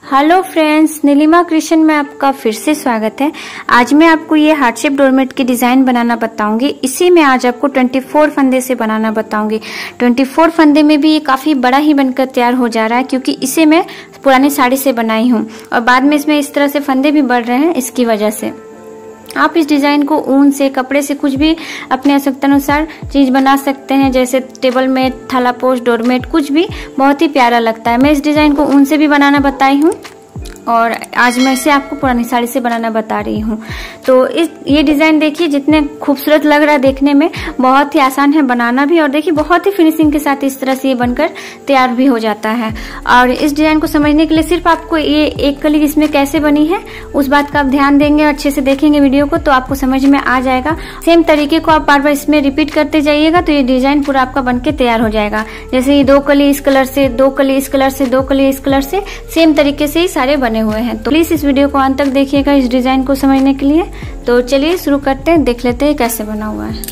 Hello friends, Nilima creation में आपका फिर से स्वागत है। आज मैं आपको ये हार्ट शेप डोरमेट की डिजाइन बनाना बताऊंगी। इसी में आज आपको 24 फंदे से बनाना बताऊंगी। 24 फंदे में भी ये काफी बड़ा ही बनकर तैयार हो जा रहा है, क्योंकि इसे मैं पुरानी साड़ी से बनाई हूँ और बाद में इसमें इस तरह से फंदे भी बढ़ रहे हैं। इसकी वजह से आप इस डिजाइन को ऊन से, कपड़े से, कुछ भी अपने आवश्यकता अनुसार चीज बना सकते हैं, जैसे टेबल में, थैला पोस्ट, डोरमेट, कुछ भी बहुत ही प्यारा लगता है। मैं इस डिजाइन को ऊन से भी बनाना बताई हूँ और आज मैं इसे आपको पुरानी साड़ी से बनाना बता रही हूँ। तो ये डिजाइन देखिए, जितने खूबसूरत लग रहा है देखने में, बहुत ही आसान है बनाना भी। और देखिए बहुत ही फिनिशिंग के साथ इस तरह से ये बनकर तैयार भी हो जाता है। और इस डिजाइन को समझने के लिए सिर्फ आपको ये एक कली इसमें कैसे बनी है उस बात का आप ध्यान देंगे और अच्छे से देखेंगे वीडियो को, तो आपको समझ में आ जाएगा। सेम तरीके को आप बार बार इसमें रिपीट करते जाइएगा तो ये डिजाइन पूरा आपका बनके तैयार हो जाएगा। जैसे ये 2 कली इस कलर से, 2 कली इस कलर से, 2 कली इस कलर से, सेम तरीके से ही सारे बने हुए हैं। तो प्लीज इस वीडियो को अंत तक देखिएगा इस डिजाइन को समझने के लिए। तो चलिए शुरू करते हैं, देख लेते हैं कैसे बना हुआ है।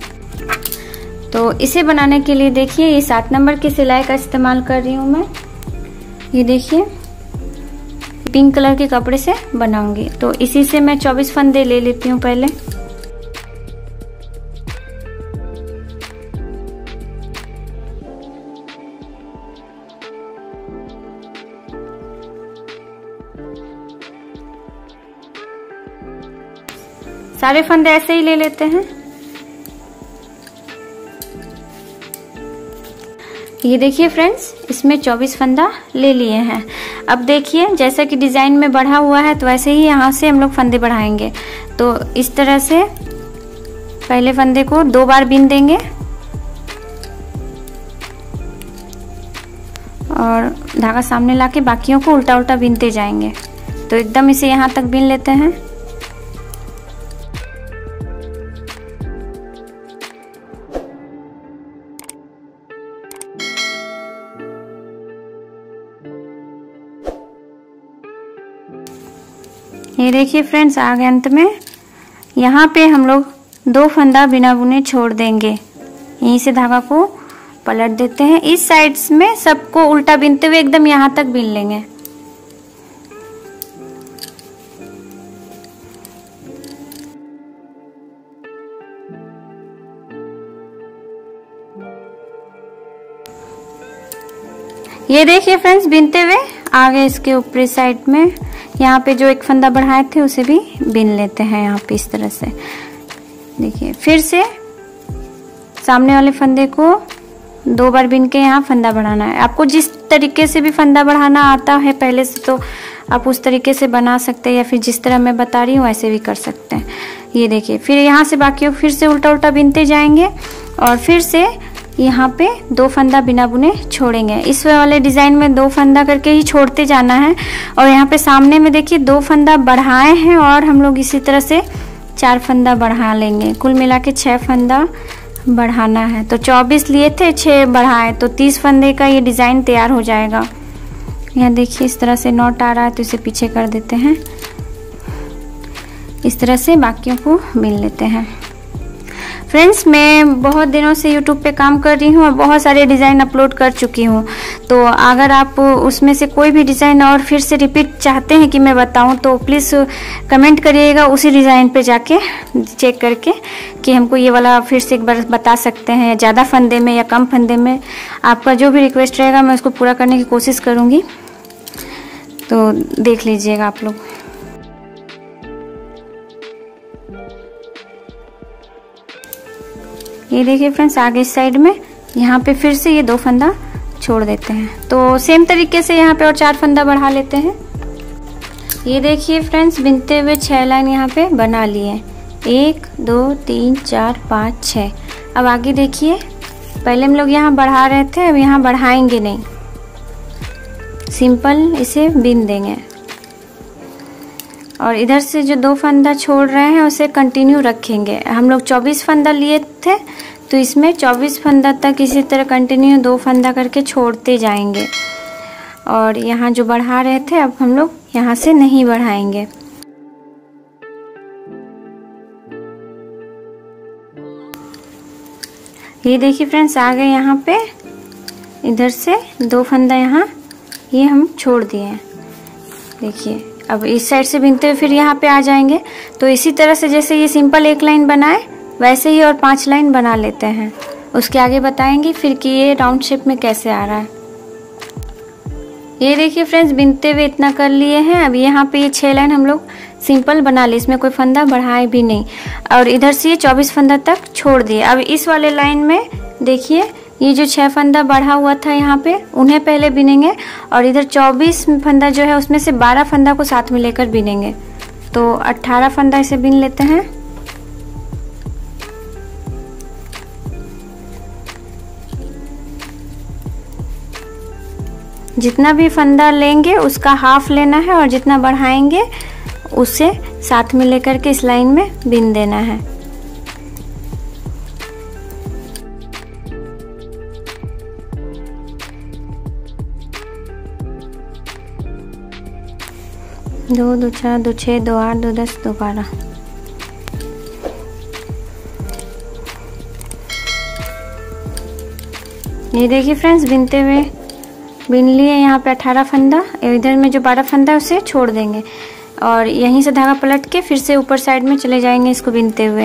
तो इसे बनाने के लिए देखिए, ये 7 नंबर की सिलाई का इस्तेमाल कर रही हूँ मैं। ये देखिए पिंक कलर के कपड़े से बनाऊंगी। तो इसी से मैं 24 फंदे ले लेती हूँ पहले। सारे फंदे ऐसे ही ले लेते हैं। ये देखिए फ्रेंड्स, इसमें 24 फंदा ले लिए हैं। अब देखिए जैसा कि डिजाइन में बढ़ा हुआ है तो वैसे ही यहाँ से हम लोग फंदे बढ़ाएंगे। तो इस तरह से पहले फंदे को 2 बार बीन देंगे और धागा सामने लाके बाकियों को उल्टा उल्टा बीनते जाएंगे। तो एकदम इसे यहाँ तक बीन लेते हैं। ये देखिए फ्रेंड्स, आगे अंत में यहाँ पे हम लोग 2 फंदा बिना बुने छोड़ देंगे। यहीं से धागा को पलट देते हैं। इस साइड में सबको उल्टा बीनते हुए एकदम यहाँ तक बीन लेंगे। ये देखिए फ्रेंड्स, बीनते हुए आगे इसके ऊपरी साइड में यहाँ पे जो एक फंदा बढ़ाए थे उसे भी बीन लेते हैं यहाँ पे इस तरह से। देखिए फिर से सामने वाले फंदे को 2 बार बीन के यहाँ फंदा बढ़ाना है। आपको जिस तरीके से भी फंदा बढ़ाना आता है पहले से तो आप उस तरीके से बना सकते हैं, या फिर जिस तरह मैं बता रही हूँ ऐसे भी कर सकते हैं। ये देखिए फिर यहाँ से बाकी फिर से उल्टा उल्टा बीनते जाएंगे और फिर से यहाँ पे 2 फंदा बिना बुने छोड़ेंगे। इस वाले डिजाइन में 2 फंदा करके ही छोड़ते जाना है। और यहाँ पे सामने में देखिए 2 फंदा बढ़ाए हैं और हम लोग इसी तरह से 4 फंदा बढ़ा लेंगे। कुल मिला के 6 फंदा बढ़ाना है। तो 24 लिए थे, 6 बढ़ाए, तो 30 फंदे का ये डिजाइन तैयार हो जाएगा। यहाँ देखिए इस तरह से नॉट आ रहा है तो इसे पीछे कर देते हैं। इस तरह से बाकियों को बीन लेते हैं। फ्रेंड्स, मैं बहुत दिनों से YouTube पे काम कर रही हूँ और बहुत सारे डिज़ाइन अपलोड कर चुकी हूँ। तो अगर आप उसमें से कोई भी डिज़ाइन और फिर से रिपीट चाहते हैं कि मैं बताऊँ तो प्लीज़ कमेंट करिएगा उसी डिज़ाइन पे जाके चेक करके कि हमको ये वाला फिर से एक बार बता सकते हैं, ज़्यादा फंदे में या कम फंदे में। आपका जो भी रिक्वेस्ट रहेगा मैं उसको पूरा करने की कोशिश करूँगी। तो देख लीजिएगा आप लोग। ये देखिए फ्रेंड्स, आगे इस साइड में यहाँ पे फिर से ये 2 फंदा छोड़ देते हैं। तो सेम तरीके से यहाँ पे और 4 फंदा बढ़ा लेते हैं। ये देखिए फ्रेंड्स, बिनते हुए 6 लाइन यहाँ पे बना लिए। 1 2 3 4 5 6। अब आगे देखिए, पहले हम लोग यहाँ बढ़ा रहे थे, अब यहाँ बढ़ाएंगे नहीं, सिंपल इसे बीन देंगे। और इधर से जो 2 फंदा छोड़ रहे हैं उसे कंटिन्यू रखेंगे। हम लोग 24 फंदा लिए थे तो इसमें 24 फंदा तक इसी तरह कंटिन्यू 2 फंदा करके छोड़ते जाएंगे। और यहाँ जो बढ़ा रहे थे अब हम लोग यहाँ से नहीं बढ़ाएंगे। ये देखिए फ्रेंड्स, आ गए यहाँ पे, इधर से 2 फंदा यहाँ ये हम छोड़ दिए हैं। देखिए अब इस साइड से बिनते हुए फिर यहाँ पे आ जाएंगे। तो इसी तरह से जैसे ये सिंपल एक लाइन बनाए वैसे ही और 5 लाइन बना लेते हैं। उसके आगे बताएंगे फिर कि ये राउंड शेप में कैसे आ रहा है। ये देखिए फ्रेंड्स, बिनते हुए इतना कर लिए हैं। अब यहाँ पे ये 6 लाइन हम लोग सिंपल बना लिए, इसमें कोई फंदा बढ़ाए भी नहीं। और इधर से ये 24 फंदा तक छोड़ दिए। अब इस वाले लाइन में देखिए ये जो 6 फंदा बढ़ा हुआ था यहाँ पे उन्हें पहले बिनेंगे और इधर 24 फंदा जो है उसमें से 12 फंदा को साथ में लेकर बिनेंगे। तो 18 फंदा इसे बिन लेते हैं। जितना भी फंदा लेंगे उसका हाफ लेना है और जितना बढ़ाएंगे उसे साथ में लेकर के इस लाइन में बिन देना है। दो 2 4 2 6 2 8 2 10 2 12। ये देखिए फ्रेंड्स, बिनते हुए बिन लिए यहाँ पे 18 फंदा। इधर में जो 12 फंदा है उसे छोड़ देंगे और यहीं से धागा पलट के फिर से ऊपर साइड में चले जाएंगे इसको बिनते हुए।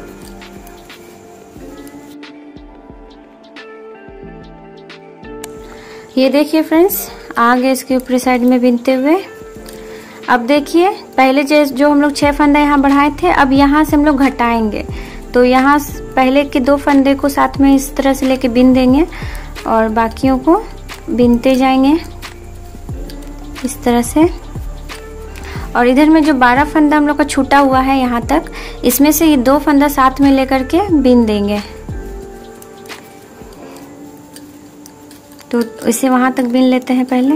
ये देखिए फ्रेंड्स, आ गए इसके ऊपरी साइड में बिनते हुए। अब देखिए पहले जो हम लोग 6 फंदा यहाँ बढ़ाए थे, अब यहाँ से हम लोग घटाएंगे। तो यहाँ पहले के 2 फंदे को साथ में इस तरह से लेके बिन देंगे और बाकियों को बिनते जाएंगे इस तरह से। और इधर में जो 12 फंदा हम लोग का छूटा हुआ है यहाँ तक, इसमें से ये 2 फंदा साथ में लेकर के बिन देंगे। तो इसे वहां तक बिन लेते हैं पहले।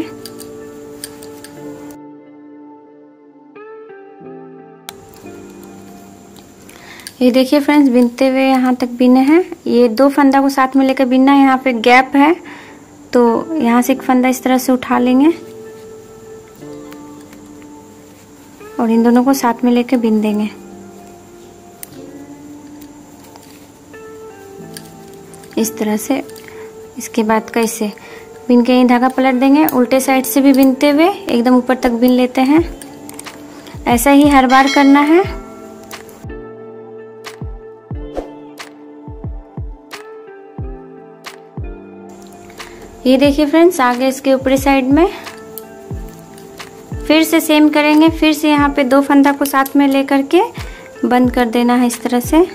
ये देखिए फ्रेंड्स, बिनते हुए यहाँ तक बिने हैं। ये 2 फंदा को साथ में लेकर बिनना है। यहाँ पे गैप है तो यहाँ से एक फंदा इस तरह से उठा लेंगे और इन दोनों को साथ में लेकर बिन देंगे इस तरह से। इसके बाद कैसे बिन के यहीं धागा पलट देंगे। उल्टे साइड से भी बिनते हुए एकदम ऊपर तक बिन लेते हैं। ऐसा ही हर बार करना है। ये देखिए फ्रेंड्स, आगे इसके ऊपरी साइड में फिर से सेम करेंगे। फिर से यहाँ पे 2 फंदा को साथ में लेकर के बंद कर देना है इस तरह से,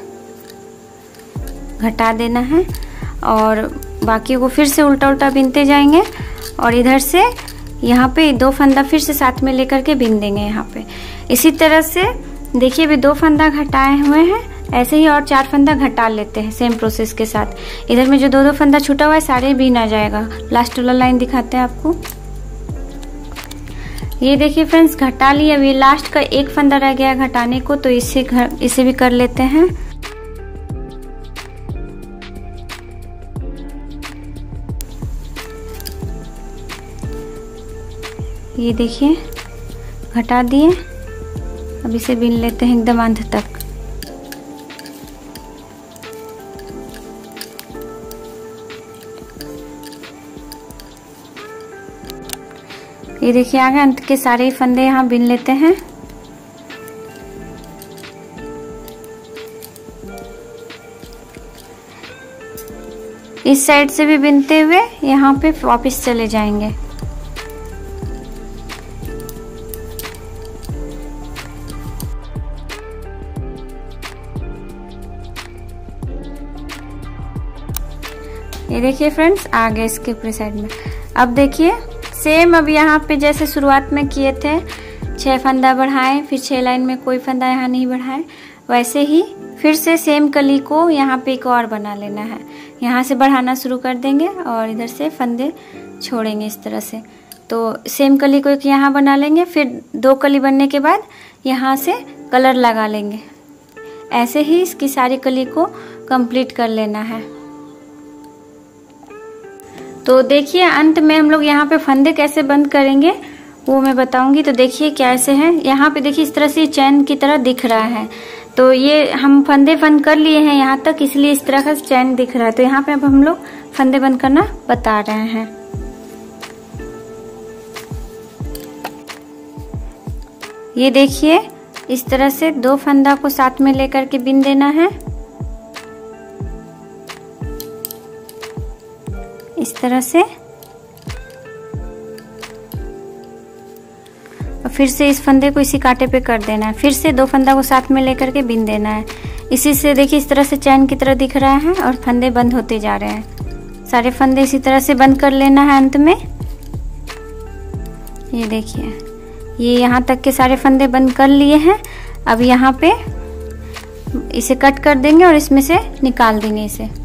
घटा देना है और बाकी को फिर से उल्टा उल्टा बिनते जाएंगे और इधर से यहाँ पे 2 फंदा फिर से साथ में लेकर के बिन देंगे यहाँ पे। इसी तरह से देखिए अभी 2 फंदा घटाए हुए हैं, ऐसे ही और 4 फंदा घटा लेते हैं सेम प्रोसेस के साथ। इधर में जो 2 फंदा छूटा हुआ है सारे बिन आ जाएगा। लास्ट वाला लाइन दिखाते हैं आपको। ये देखिए फ्रेंड्स, घटा लिए। अभी लास्ट का 1 फंदा रह गया घटाने को, तो इसे भी कर लेते हैं। ये देखिए घटा दिए। अब इसे बिन लेते हैं एकदम अंत तक। ये देखिए आगे अंत के सारे फंदे यहाँ बिन लेते हैं। इस साइड से भी बिनते हुए यहाँ पे वापस चले जाएंगे। ये देखिए फ्रेंड्स, आ गए इसके ऊपरी साइड में। अब देखिए सेम अब यहाँ पे जैसे शुरुआत में किए थे, 6 फंदा बढ़ाए, फिर 6 लाइन में कोई फंदा यहाँ नहीं बढ़ाए, वैसे ही फिर से सेम कली को यहाँ पे एक और बना लेना है। यहाँ से बढ़ाना शुरू कर देंगे और इधर से फंदे छोड़ेंगे इस तरह से। तो सेम कली को एक यहाँ बना लेंगे, फिर 2 कली बनने के बाद यहाँ से कलर लगा लेंगे। ऐसे ही इसकी सारी कली को कंप्लीट कर लेना है। तो देखिए अंत में हम लोग यहाँ पे फंदे कैसे बंद करेंगे वो मैं बताऊंगी। तो देखिए कैसे है, यहाँ पे देखिए इस तरह से चैन की तरह दिख रहा है। तो ये हम फंदे बंद कर लिए हैं यहाँ तक, इसलिए इस तरह का चैन दिख रहा है। तो यहाँ पे अब हम लोग फंदे बंद करना बता रहे हैं। ये देखिए इस तरह से 2 फंदा को साथ में लेकर के बिन देना है, इस तरह से। और फिर से इस फंदे को इसी कांटे पे कर देना है, फिर से 2 फंदा को साथ में लेकर के बिन देना है। इसी से देखिए इस तरह से चैन की तरह दिख रहा है और फंदे बंद होते जा रहे हैं। सारे फंदे इसी तरह से बंद कर लेना है अंत में। ये देखिए ये यहाँ तक के सारे फंदे बंद कर लिए हैं। अब यहाँ पे इसे कट कर देंगे और इसमें से निकाल देंगे इसे।